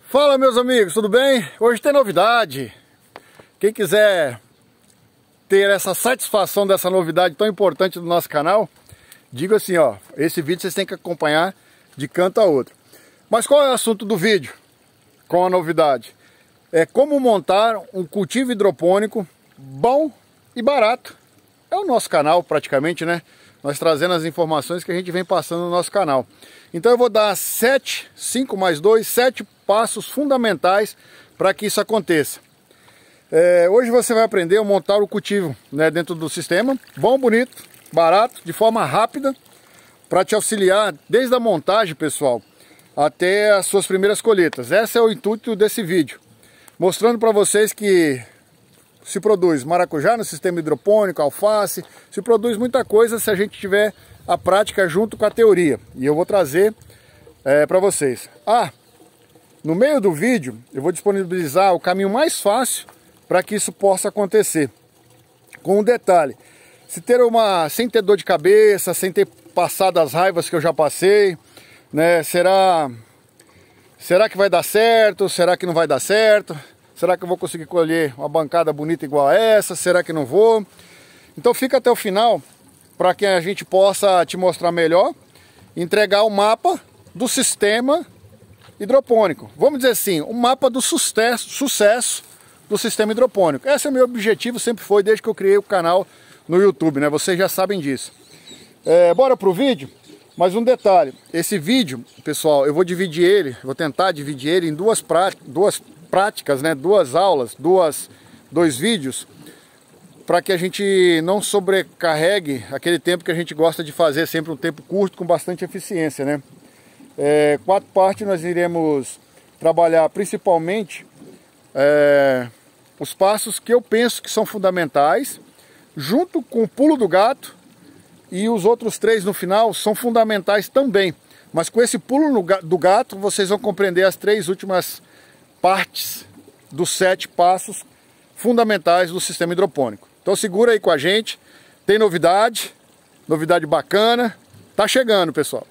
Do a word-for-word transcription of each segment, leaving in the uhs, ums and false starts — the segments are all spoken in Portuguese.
Fala, meus amigos, tudo bem? Hoje tem novidade. Quem quiser ter essa satisfação dessa novidade tão importante do nosso canal, digo assim, ó, esse vídeo vocês têm que acompanhar de canto a outro. Mas qual é o assunto do vídeo com a novidade? É como montar um cultivo hidropônico bom e barato. É o nosso canal praticamente, né? Nós trazendo as informações que a gente vem passando no nosso canal. Então eu vou dar sete, cinco mais dois, sete passos fundamentais para que isso aconteça. É, hoje você vai aprender a montar o cultivo, né, dentro do sistema, bom, bonito, barato, de forma rápida, para te auxiliar desde a montagem, pessoal, até as suas primeiras colheitas. Esse é o intuito desse vídeo, mostrando para vocês que se produz maracujá no sistema hidropônico, alface, se produz muita coisa se a gente tiver a prática junto com a teoria. E eu vou trazer é, para vocês. Ah, no meio do vídeo eu vou disponibilizar o caminho mais fácil para que isso possa acontecer. Com um detalhe, se ter uma, sem ter dor de cabeça, sem ter passado as raivas que eu já passei, né, será, será que vai dar certo? Será que não vai dar certo? Será que eu vou conseguir colher uma bancada bonita igual a essa? Será que não vou? Então fica até o final para que a gente possa te mostrar melhor, entregar o mapa do sistema hidropônico. Vamos dizer assim, o mapa do sucesso, sucesso do sistema hidropônico. Esse é o meu objetivo, sempre foi, desde que eu criei o canal no YouTube, né? Vocês já sabem disso. É, bora pro vídeo? Mas um detalhe, esse vídeo, pessoal, eu vou dividir ele, vou tentar dividir ele em duas práticas, duas práticas, né? Duas aulas, duas, dois vídeos, para que a gente não sobrecarregue aquele tempo que a gente gosta de fazer, sempre um tempo curto com bastante eficiência, né? É, quatro partes nós iremos trabalhar principalmente é, os passos que eu penso que são fundamentais, junto com o pulo do gato, e os outros três no final são fundamentais também. Mas com esse pulo do gato vocês vão compreender as três últimas partes dos sete passos fundamentais do sistema hidropônico. Então segura aí com a gente, tem novidade, novidade bacana, tá chegando, pessoal.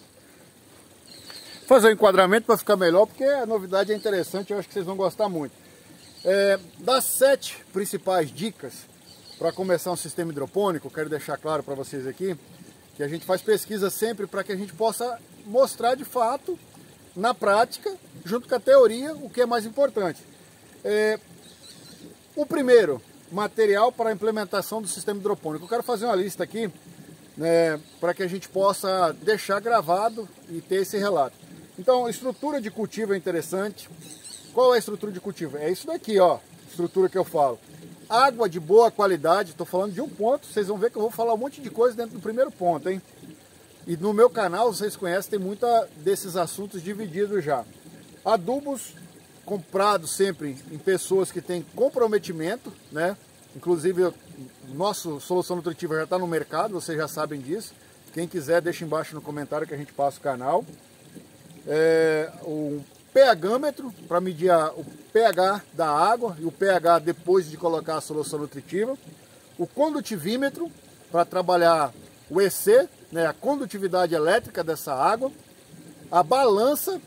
Vou fazer o um enquadramento para ficar melhor, porque a novidade é interessante, eu acho que vocês vão gostar muito. É, das sete principais dicas para começar um sistema hidropônico, quero deixar claro para vocês aqui, que a gente faz pesquisa sempre para que a gente possa mostrar de fato, na prática, junto com a teoria, o que é mais importante. É, o primeiro, material para a implementação do sistema hidropônico. Eu quero fazer uma lista aqui, né, para que a gente possa deixar gravado e ter esse relato. Então, estrutura de cultivo é interessante. Qual é a estrutura de cultivo? É isso daqui, ó, estrutura que eu falo. Água de boa qualidade, estou falando de um ponto, vocês vão ver que eu vou falar um monte de coisa dentro do primeiro ponto, hein? E no meu canal, vocês conhecem, tem muita desses assuntos divididos já. Adubos comprados sempre em pessoas que têm comprometimento, né? Inclusive, o nosso Solução Nutritiva já está no mercado, vocês já sabem disso. Quem quiser, deixa embaixo no comentário que a gente passa o canal. É, o pHmetro para medir a, o pH da água e o pH depois de colocar a solução nutritiva. O condutivímetro para trabalhar o E C, né, a condutividade elétrica dessa água. A balança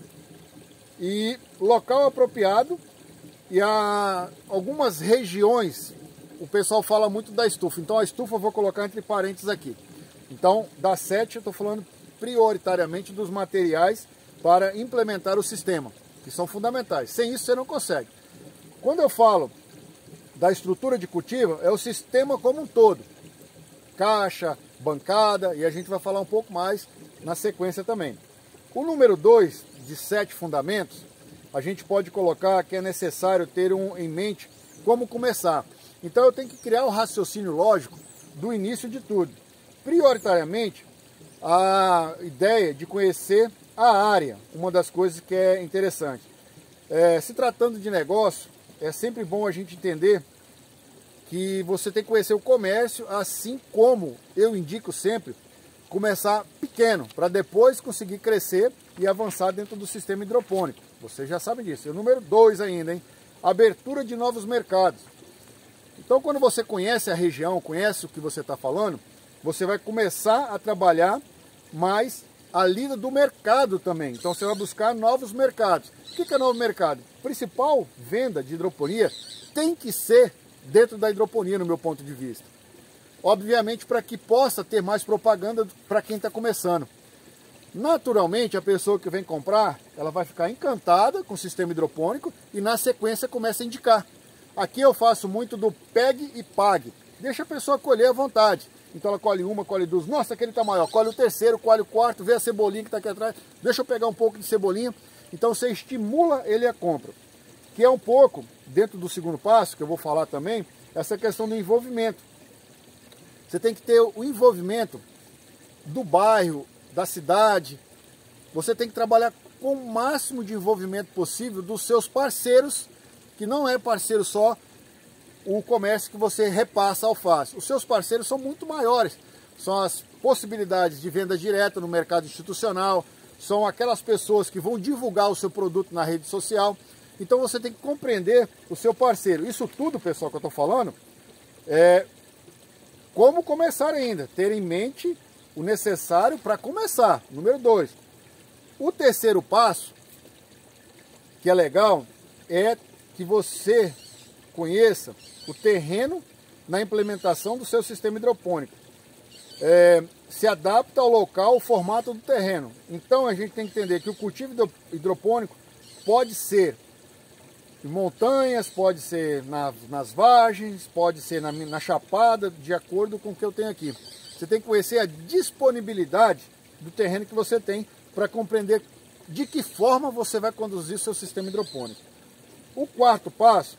e local apropriado e a, algumas regiões. O pessoal fala muito da estufa, então a estufa eu vou colocar entre parênteses aqui. Então, das sete eu estou falando prioritariamente dos materiais para implementar o sistema, que são fundamentais. Sem isso você não consegue. Quando eu falo da estrutura de cultivo, é o sistema como um todo. Caixa, bancada, e a gente vai falar um pouco mais na sequência também. O número dois de sete fundamentos, a gente pode colocar que é necessário ter um em mente como começar. Então eu tenho que criar o raciocínio lógico do início de tudo. Prioritariamente, a ideia de conhecer a área, uma das coisas que é interessante. É, se tratando de negócio, é sempre bom a gente entender que você tem que conhecer o comércio, assim como eu indico sempre, começar pequeno, para depois conseguir crescer e avançar dentro do sistema hidropônico. Vocês já sabem disso. E o número dois ainda, hein? Abertura de novos mercados. Então, quando você conhece a região, conhece o que você está falando, você vai começar a trabalhar mais a lida do mercado também. Então você vai buscar novos mercados. O que é novo mercado? Principal venda de hidroponia tem que ser dentro da hidroponia, no meu ponto de vista. Obviamente, para que possa ter mais propaganda para quem está começando. Naturalmente, a pessoa que vem comprar, ela vai ficar encantada com o sistema hidropônico e na sequência começa a indicar. Aqui eu faço muito do pegue e pague. Deixa a pessoa colher à vontade. Então ela colhe uma, colhe duas. Nossa, aquele tá maior. Colhe o terceiro, colhe o quarto, vê a cebolinha que está aqui atrás. Deixa eu pegar um pouco de cebolinha. Então você estimula ele a compra. Que é um pouco, dentro do segundo passo, que eu vou falar também, essa questão do envolvimento. Você tem que ter o envolvimento do bairro, da cidade. Você tem que trabalhar com o máximo de envolvimento possível dos seus parceiros, que não é parceiro só o comércio que você repassa a alface. Os seus parceiros são muito maiores. São as possibilidades de venda direta no mercado institucional, são aquelas pessoas que vão divulgar o seu produto na rede social. Então você tem que compreender o seu parceiro. Isso tudo, pessoal, que eu estou falando, é como começar ainda. Ter em mente o necessário para começar. Número dois. O terceiro passo, que é legal, é que você conheça o terreno na implementação do seu sistema hidropônico. É, se adapta ao local, ao formato do terreno. Então a gente tem que entender que o cultivo hidropônico pode ser em montanhas, pode ser na, nas vargens, pode ser na, na chapada, de acordo com o que eu tenho aqui. Você tem que conhecer a disponibilidade do terreno que você tem para compreender de que forma você vai conduzir seu sistema hidropônico. O quarto passo,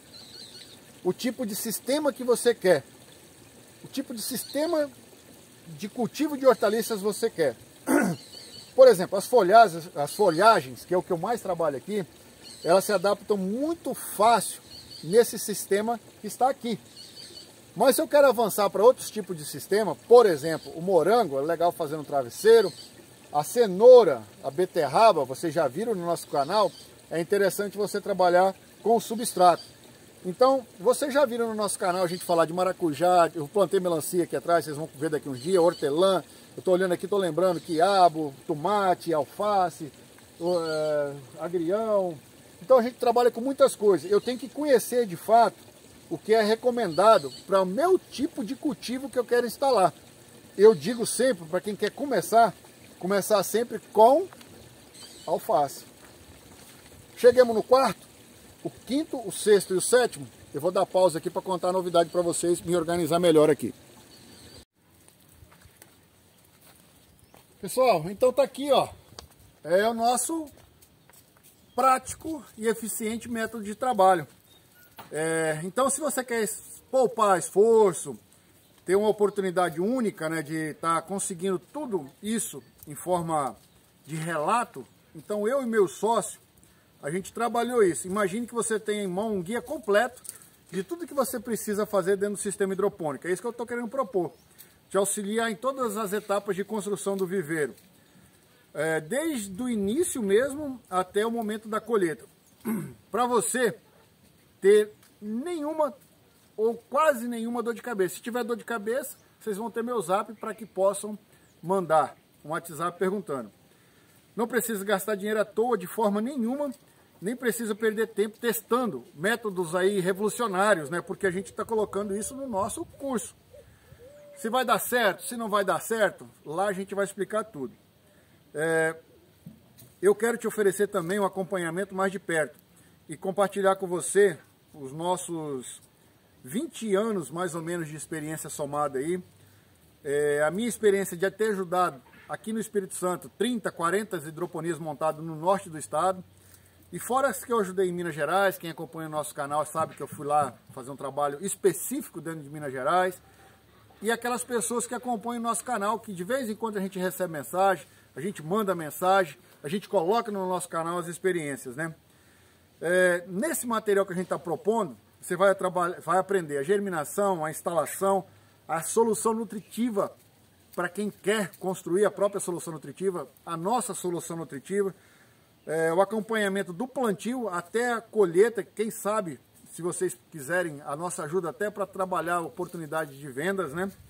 o tipo de sistema que você quer. O tipo de sistema de cultivo de hortaliças você quer. Por exemplo, as folhagens, as folhagens, que é o que eu mais trabalho aqui, elas se adaptam muito fácil nesse sistema que está aqui. Mas se eu quero avançar para outros tipos de sistema, por exemplo, o morango, é legal fazer um travesseiro, a cenoura, a beterraba, vocês já viram no nosso canal, é interessante você trabalhar com o substrato. Então, vocês já viram no nosso canal a gente falar de maracujá, eu plantei melancia aqui atrás, vocês vão ver daqui uns dias, hortelã, eu estou olhando aqui, estou lembrando quiabo, tomate, alface, uh, agrião. Então a gente trabalha com muitas coisas. Eu tenho que conhecer de fato o que é recomendado para o meu tipo de cultivo que eu quero instalar. Eu digo sempre, para quem quer começar, começar sempre com alface. Chegamos no quarto, o quinto, o sexto e o sétimo. Eu vou dar pausa aqui para contar a novidade para vocês, me organizar melhor aqui. Pessoal, então tá aqui, ó. É o nosso prático e eficiente método de trabalho. É, então, se você quer poupar esforço, ter uma oportunidade única, né, de estar tá conseguindo tudo isso em forma de relato, então eu e meu sócio, a gente trabalhou isso. Imagine que você tem em mão um guia completo de tudo que você precisa fazer dentro do sistema hidropônico. É isso que eu estou querendo propor. Te auxiliar em todas as etapas de construção do viveiro. É, desde o início mesmo até o momento da colheita. Para você ter nenhuma ou quase nenhuma dor de cabeça. Se tiver dor de cabeça, vocês vão ter meu zap para que possam mandar um WhatsApp perguntando. Não precisa gastar dinheiro à toa de forma nenhuma, nem precisa perder tempo testando métodos aí revolucionários, né? Porque a gente está colocando isso no nosso curso. Se vai dar certo, se não vai dar certo, lá a gente vai explicar tudo. É, eu quero te oferecer também um acompanhamento mais de perto e compartilhar com você os nossos vinte anos mais ou menos de experiência somada aí. É, a minha experiência de ter ajudado aqui no Espírito Santo trinta, quarenta hidroponias montadas no norte do estado. E fora as que eu ajudei em Minas Gerais, quem acompanha o nosso canal sabe que eu fui lá fazer um trabalho específico dentro de Minas Gerais. E aquelas pessoas que acompanham o nosso canal, que de vez em quando a gente recebe mensagem, a gente manda mensagem, a gente coloca no nosso canal as experiências, né? É, nesse material que a gente está propondo, você vai, vai aprender a germinação, a instalação, a solução nutritiva, para quem quer construir a própria solução nutritiva, a nossa solução nutritiva, é, o acompanhamento do plantio até a colheita, quem sabe, se vocês quiserem a nossa ajuda até para trabalhar oportunidades de vendas, né?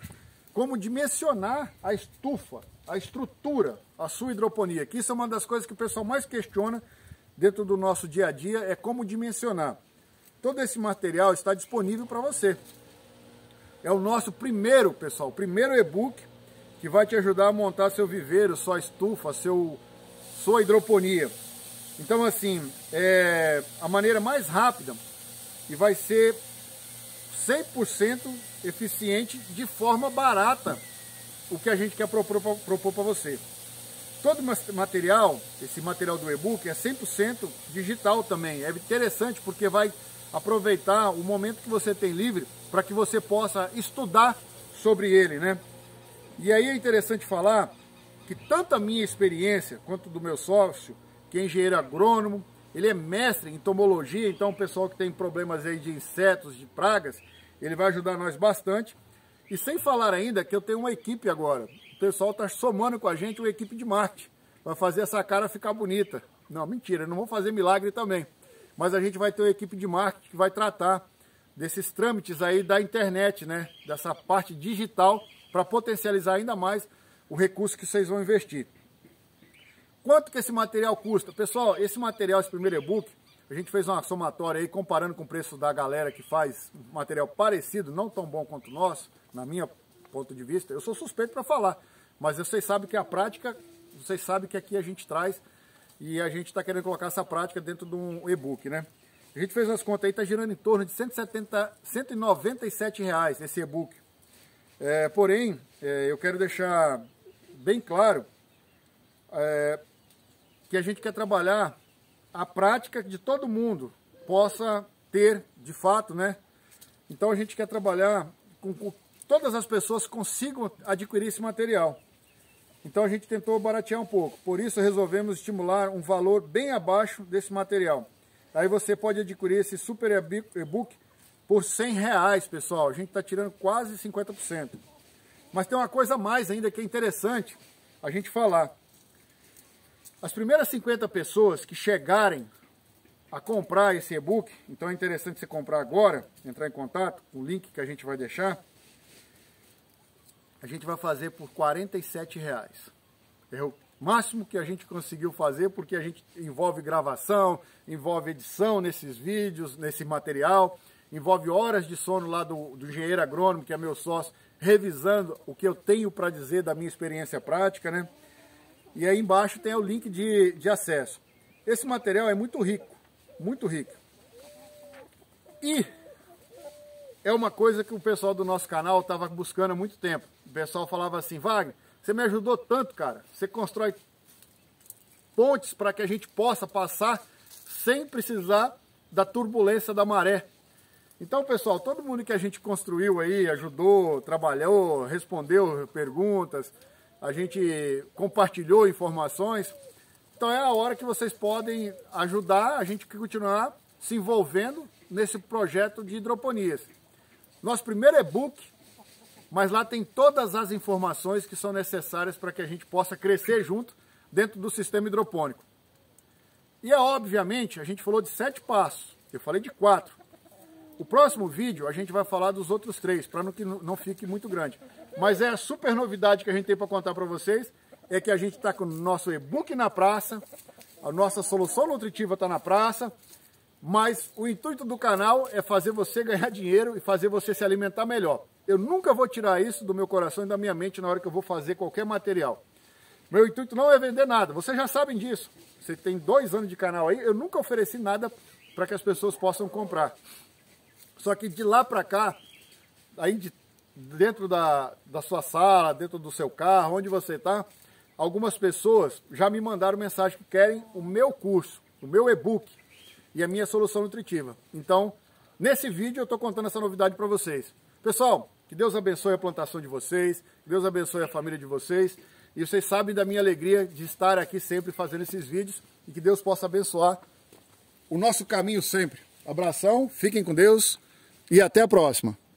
como dimensionar a estufa, a estrutura, a sua hidroponia, que isso é uma das coisas que o pessoal mais questiona dentro do nosso dia a dia, é como dimensionar. Todo esse material está disponível para você. É o nosso primeiro, pessoal, primeiro e-book que vai te ajudar a montar seu viveiro, sua estufa, seu, sua hidroponia. Então, assim, é a maneira mais rápida e vai ser cem por cento eficiente de forma barata o que a gente quer propor para você. Todo material, esse material do e-book é cem por cento digital também. É interessante porque vai aproveitar o momento que você tem livre para que você possa estudar sobre ele, né? E aí é interessante falar que tanto a minha experiência quanto do meu sócio, que é engenheiro agrônomo, ele é mestre em entomologia, então o pessoal que tem problemas aí de insetos, de pragas, ele vai ajudar nós bastante. E sem falar ainda que eu tenho uma equipe agora. O pessoal está somando com a gente uma equipe de marketing. Vai fazer essa cara ficar bonita. Não, mentira, não vou fazer milagre também. Mas a gente vai ter uma equipe de marketing que vai tratar desses trâmites aí da internet, né? Dessa parte digital, para potencializar ainda mais o recurso que vocês vão investir. Quanto que esse material custa? Pessoal, esse material, esse primeiro e-book, a gente fez uma somatória aí comparando com o preço da galera que faz material parecido, não tão bom quanto o nosso, na minha ponto de vista. Eu sou suspeito para falar, mas vocês sabem que a prática, vocês sabem que aqui a gente traz e a gente está querendo colocar essa prática dentro de um e-book, né? A gente fez as contas aí, está girando em torno de cento e setenta, cento e noventa e sete reais esse e-book. É, porém, é, eu quero deixar bem claro é, que a gente quer trabalhar a prática de todo mundo possa ter, de fato, né? Então a gente quer trabalhar com que todas as pessoas consigam adquirir esse material. Então a gente tentou baratear um pouco. Por isso resolvemos estimular um valor bem abaixo desse material. Aí você pode adquirir esse super e-book por cem reais, pessoal. A gente está tirando quase cinquenta por cento. Mas tem uma coisa a mais ainda que é interessante a gente falar. As primeiras cinquenta pessoas que chegarem a comprar esse e-book, então é interessante você comprar agora, entrar em contato com o link que a gente vai deixar, a gente vai fazer por quarenta e sete reais. É o máximo que a gente conseguiu fazer, porque a gente envolve gravação, envolve edição nesses vídeos, nesse material, envolve horas de sono lá do, do engenheiro agrônomo, que é meu sócio, revisando o que eu tenho para dizer da minha experiência prática, né? E aí embaixo tem o link de, de acesso. Esse material é muito rico, muito rico. E é uma coisa que o pessoal do nosso canal estava buscando há muito tempo. O pessoal falava assim, Wagner, você me ajudou tanto, cara. Você constrói pontes para que a gente possa passar sem precisar da turbulência da maré. Então, pessoal, todo mundo que a gente construiu aí, ajudou, trabalhou, respondeu perguntas, a gente compartilhou informações. Então é a hora que vocês podem ajudar a gente a continuar se envolvendo nesse projeto de hidroponias. Nosso primeiro e-book, mas lá tem todas as informações que são necessárias para que a gente possa crescer junto dentro do sistema hidropônico. E é obviamente, a gente falou de sete passos, eu falei de quatro. O próximo vídeo a gente vai falar dos outros três, para que não fique muito grande. Mas é a super novidade que a gente tem para contar para vocês, é que a gente está com o nosso e-book na praça, a nossa solução nutritiva está na praça, mas o intuito do canal é fazer você ganhar dinheiro e fazer você se alimentar melhor. Eu nunca vou tirar isso do meu coração e da minha mente na hora que eu vou fazer qualquer material. Meu intuito não é vender nada, vocês já sabem disso. Você tem dois anos de canal aí, eu nunca ofereci nada para que as pessoas possam comprar. Só que de lá para cá, aí de, dentro da, da sua sala, dentro do seu carro, onde você está, algumas pessoas já me mandaram mensagem que querem o meu curso, o meu e-book e a minha solução nutritiva. Então, nesse vídeo eu estou contando essa novidade para vocês. Pessoal, que Deus abençoe a plantação de vocês, que Deus abençoe a família de vocês. E vocês sabem da minha alegria de estar aqui sempre fazendo esses vídeos e que Deus possa abençoar o nosso caminho sempre. Abração, fiquem com Deus e até a próxima.